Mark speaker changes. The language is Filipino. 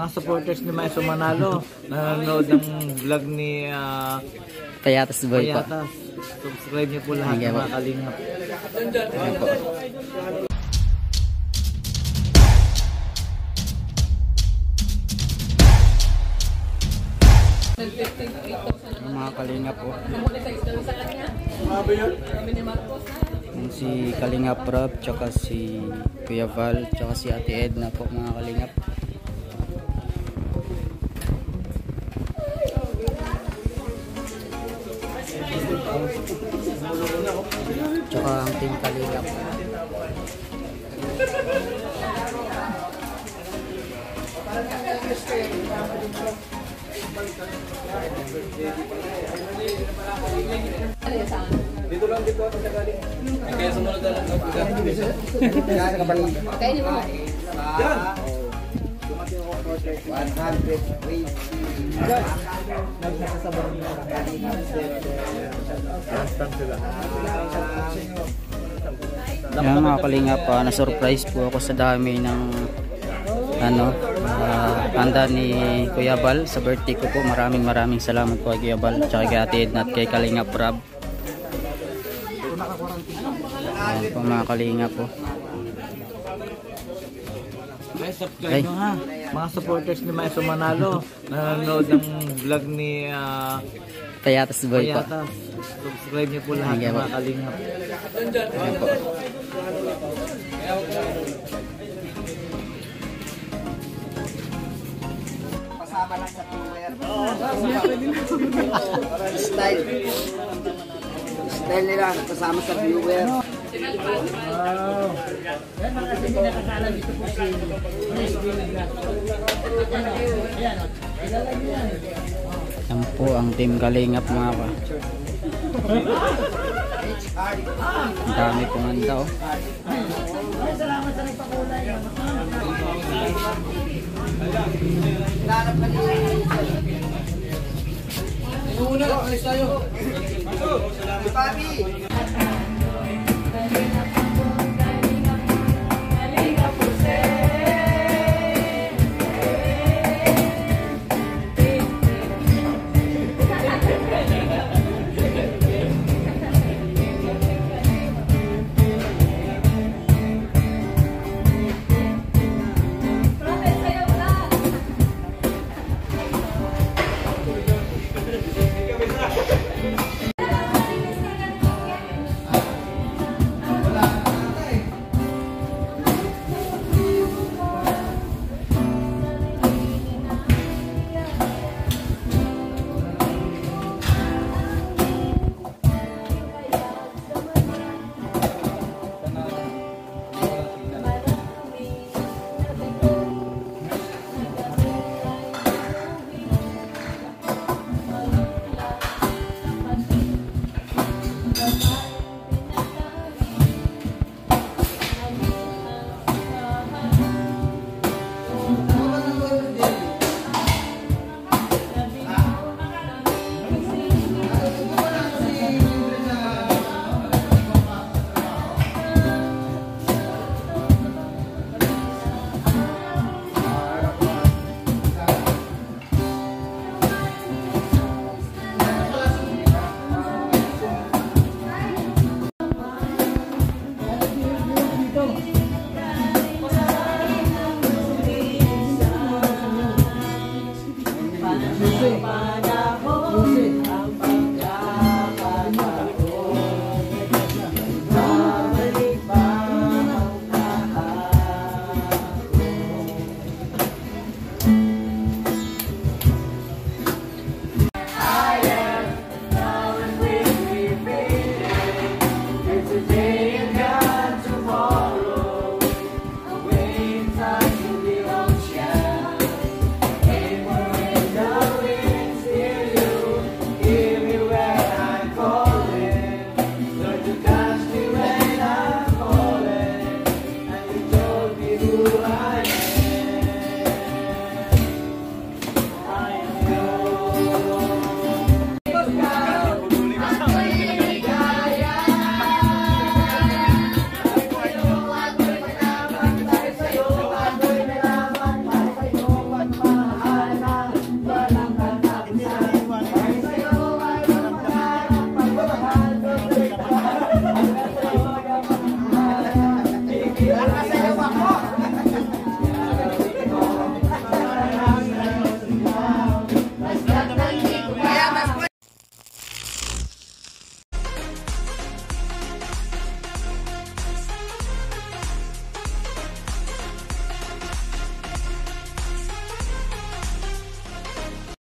Speaker 1: supporters ni Maeso Manalo, nanonood ng vlog ni
Speaker 2: Payatas Boy po.
Speaker 1: Payatas. Subscribe niyo po lahat ng mga kalingap.
Speaker 2: Mga kalingap po. Si Kalingap Rob, tsaka si Kuya Val, tsaka si Ate Edna po mga kalingap. Tsaka ang team Kalingap.
Speaker 1: Dito lang dito ako sa galing. Kaya sumunod na lang ako. Kaya nakapalit. Kaya ni mo. Diyan. Lumaki ako for 120. Nagsasabaw niya. Constant sila.
Speaker 2: Yan mga kalingap, na-surprise po ako sa dami ng handa ni Kuya Bal sa birthday ko po. Maraming salamat po kay Kuya Bal, tsaka kay Ate Edna at kay Kalingap Rob. Ayan po mga kalingap po.
Speaker 1: Guys, subscribe nyo ha. Mga supporters ni Maeso Manalo, nanonood ng vlog ni
Speaker 2: Payatas Boy po.
Speaker 1: Payatas. Subscribe nyo po lahat ng mga kalingap.
Speaker 2: Ayan po.
Speaker 3: Pasama lang sa viewer. Style nila, kasama sa viewer.
Speaker 1: Wow.
Speaker 2: Yan po ang team Kalingap mga ka. Ang dami pong handa oh.
Speaker 3: Una, alis tayo. Papi!
Speaker 4: Today